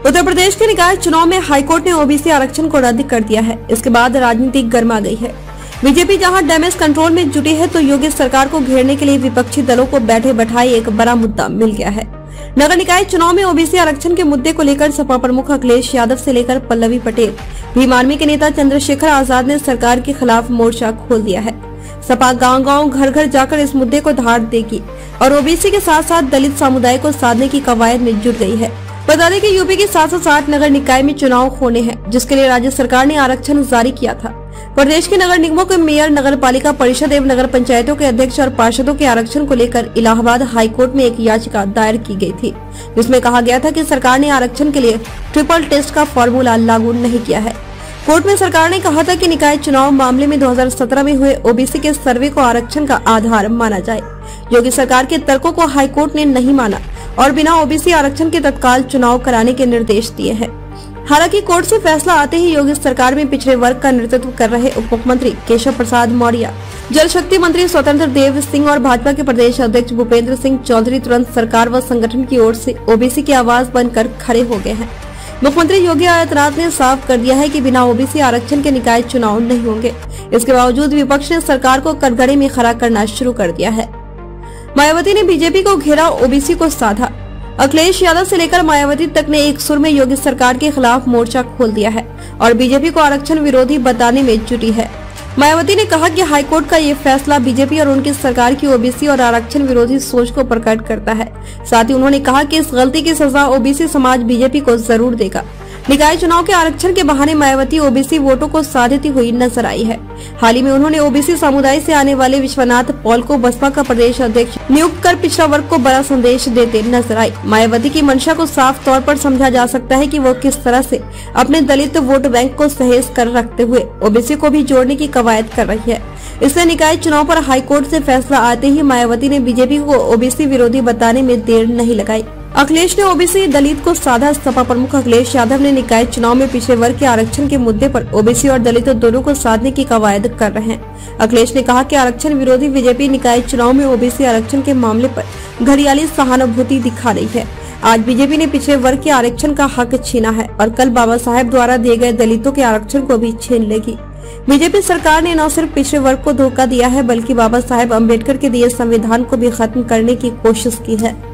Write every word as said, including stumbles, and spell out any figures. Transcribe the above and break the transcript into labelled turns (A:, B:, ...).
A: उत्तर प्रदेश के निकाय चुनाव में हाईकोर्ट ने ओबीसी आरक्षण को रद्द कर दिया है। इसके बाद राजनीति गर्मा गई है। बीजेपी जहां डैमेज कंट्रोल में जुटी है, तो योगी सरकार को घेरने के लिए विपक्षी दलों को बैठे बैठाए एक बड़ा मुद्दा मिल गया है। नगर निकाय चुनाव में ओबीसी आरक्षण के मुद्दे को लेकर सपा प्रमुख अखिलेश यादव से लेकर पल्लवी पटेल, भीम आर्मी के नेता चंद्रशेखर आजाद ने सरकार के खिलाफ मोर्चा खोल दिया है। सपा गांव-गांव, घर-घर जाकर इस मुद्दे को धार देगी और ओबीसी के साथ साथ दलित समुदाय को साधने की कवायद में जुट गई है। बता दें कि यूपी की सात सौ साठ नगर निकाय में चुनाव होने हैं, जिसके लिए राज्य सरकार ने आरक्षण जारी किया था। प्रदेश के नगर निगमों के मेयर, नगर पालिका परिषद एवं नगर पंचायतों के अध्यक्ष और पार्षदों के आरक्षण को लेकर इलाहाबाद हाईकोर्ट में एक याचिका दायर की गई थी, जिसमें कहा गया था कि सरकार ने आरक्षण के लिए ट्रिपल टेस्ट का फॉर्मूला लागू नहीं किया है। कोर्ट में सरकार ने कहा था कि निकाय चुनाव मामले में दो हज़ार सत्रह में हुए ओबीसी के सर्वे को आरक्षण का आधार माना जाए। योगी सरकार के तर्कों को हाईकोर्ट ने नहीं माना और बिना ओबीसी आरक्षण के तत्काल चुनाव कराने के निर्देश दिए हैं। हालांकि कोर्ट से फैसला आते ही योगी सरकार में पिछड़े वर्ग का नेतृत्व कर रहे उप मुख्यमंत्री केशव प्रसाद मौर्य, जल शक्ति मंत्री स्वतंत्र देव सिंह और भाजपा के प्रदेश अध्यक्ष भूपेंद्र सिंह चौधरी तुरंत सरकार व संगठन की ओर से ओबीसी की आवाज बनकर खड़े हो गए हैं। मुख्यमंत्री योगी आदित्यनाथ ने साफ कर दिया है कि बिना ओबीसी आरक्षण के निकाय चुनाव नहीं होंगे। इसके बावजूद विपक्ष ने सरकार को कटघरे में खड़ा करना शुरू कर दिया है। मायावती ने बीजेपी को घेरा, ओबीसी को साधा। अखिलेश यादव से लेकर मायावती तक ने एक सुर में योगी सरकार के खिलाफ मोर्चा खोल दिया है और बीजेपी को आरक्षण विरोधी बताने में जुटी है। मायावती ने कहा कि हाईकोर्ट का ये फैसला बीजेपी और उनकी सरकार की ओबीसी और आरक्षण विरोधी सोच को प्रकट करता है। साथ ही उन्होंने कहा कि इस गलती की सजा ओबीसी समाज बीजेपी को जरूर देगा। निकाय चुनाव के आरक्षण के बहाने मायावती ओबीसी वोटों को साधती हुई नजर आई है। हाल ही में उन्होंने ओबीसी समुदाय से आने वाले विश्वनाथ पॉल को बसपा का प्रदेश अध्यक्ष नियुक्त कर पिछड़ा वर्ग को बड़ा संदेश देते नजर आई। मायावती की मंशा को साफ तौर पर समझा जा सकता है कि वो किस तरह से अपने दलित वोट बैंक को सहेज कर रखते हुए ओबीसी को भी जोड़ने की कवायद कर रही है। इसलिए निकाय चुनाव पर हाईकोर्ट से फैसला आते ही मायावती ने बीजेपी को ओबीसी विरोधी बताने में देर नहीं लगाई। अखिलेश ने ओबीसी दलित को साधा। सपा प्रमुख अखिलेश यादव ने निकाय चुनाव में पिछड़े वर्ग के आरक्षण के मुद्दे पर ओबीसी और दलित दोनों को साधने की कवायद कर रहे हैं। अखिलेश ने कहा कि आरक्षण विरोधी बीजेपी निकाय चुनाव में ओबीसी आरक्षण के मामले पर घड़ियाली सहानुभूति दिखा रही है। आज बीजेपी ने पिछड़े वर्ग के आरक्षण का हक छीना है और कल बाबा साहेब द्वारा दिए गए दलितों के आरक्षण को भी छीन लेगी। बीजेपी सरकार ने न सिर्फ पिछड़े वर्ग को धोखा दिया है, बल्कि बाबा साहेब अम्बेडकर के दिए संविधान को भी खत्म करने की कोशिश की है।